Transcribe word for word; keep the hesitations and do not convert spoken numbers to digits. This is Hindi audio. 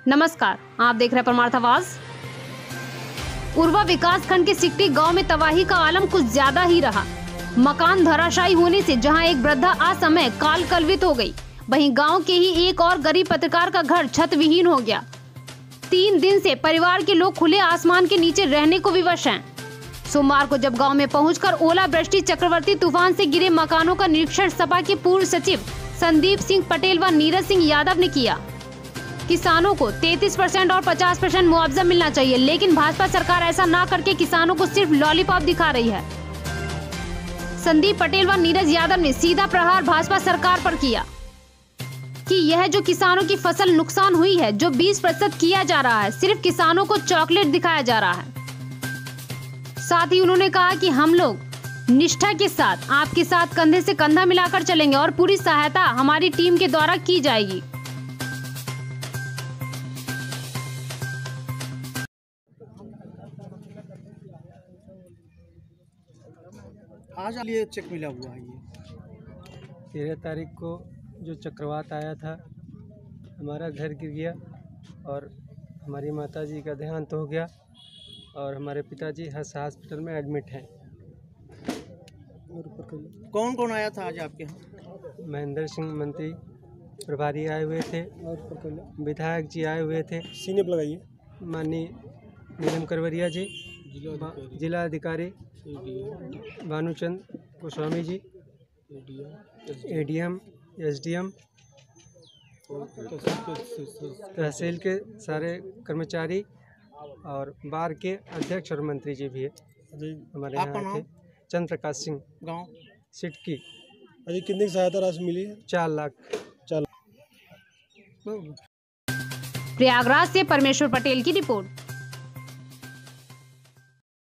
नमस्कार, आप देख रहे हैं परमार्थ आवाज। उर्वा विकास खंड के सिकटी गांव में तबाही का आलम कुछ ज्यादा ही रहा। मकान धराशायी होने से जहां एक वृद्धा असमय काल कलवित हो गई, वहीं गांव के ही एक और गरीब पत्रकार का घर छत विहीन हो गया। तीन दिन से परिवार के लोग खुले आसमान के नीचे रहने को विवश हैं। सोमवार को जब गांव में पहुंचकर ओलावृष्टि चक्रवर्ती तूफान से गिरे मकानों का निरीक्षण सपा के पूर्व सचिव संदीप सिंह पटेल व नीरज सिंह यादव ने किया। किसानों को तैंतीस परसेंट और पचास परसेंट मुआवजा मिलना चाहिए, लेकिन भाजपा सरकार ऐसा ना करके किसानों को सिर्फ लॉलीपॉप दिखा रही है। संदीप पटेल व नीरज यादव ने सीधा प्रहार भाजपा सरकार पर किया कि यह जो किसानों की फसल नुकसान हुई है, जो बीस प्रतिशत किया जा रहा है, सिर्फ किसानों को चॉकलेट दिखाया जा रहा है। साथ ही उन्होंने कहा कि हम लोग निष्ठा के साथ आपके साथ कंधे से कंधा मिलाकर चलेंगे और पूरी सहायता हमारी टीम के द्वारा की जाएगी। आज ये चेक मिला हुआ है। ये तेरह तारीख को जो चक्रवात आया था, हमारा घर गिर गया और हमारी माताजी का देहांत हो गया और हमारे पिताजी हंस हॉस्पिटल में एडमिट हैं। कौन कौन आया था आज आपके यहाँ? महेंद्र सिंह मंत्री प्रभारी आए हुए थे और विधायक जी आए हुए थे। सीने पर लगाइए। माननीय नीलम करवरिया जी, जिला अधिकारी भानुचंद गोस्वामी जी, एडीएम, एसडीएम, तहसील के सारे कर्मचारी और बार के अध्यक्ष और मंत्री जी भी है हमारे यहाँ थे। चंद्र प्रकाश सिंह, गांव सिटकी। अभी कितनी सहायता राशि मिली है? चार लाख। चार प्रयागराज से परमेश्वर पटेल की रिपोर्ट।